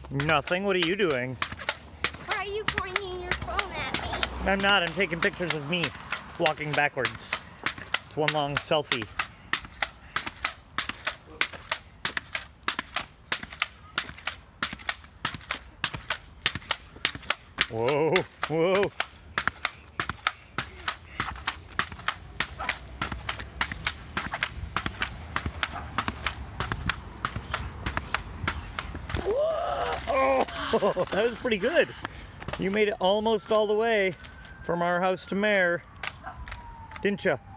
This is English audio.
Nothing. What are you doing? Why are you pointing your phone at me? I'm not. I'm taking pictures of me walking backwards. It's one long selfie. Whoa, whoa. Oh, that was pretty good. You made it almost all the way from our house to Mare, didn't you?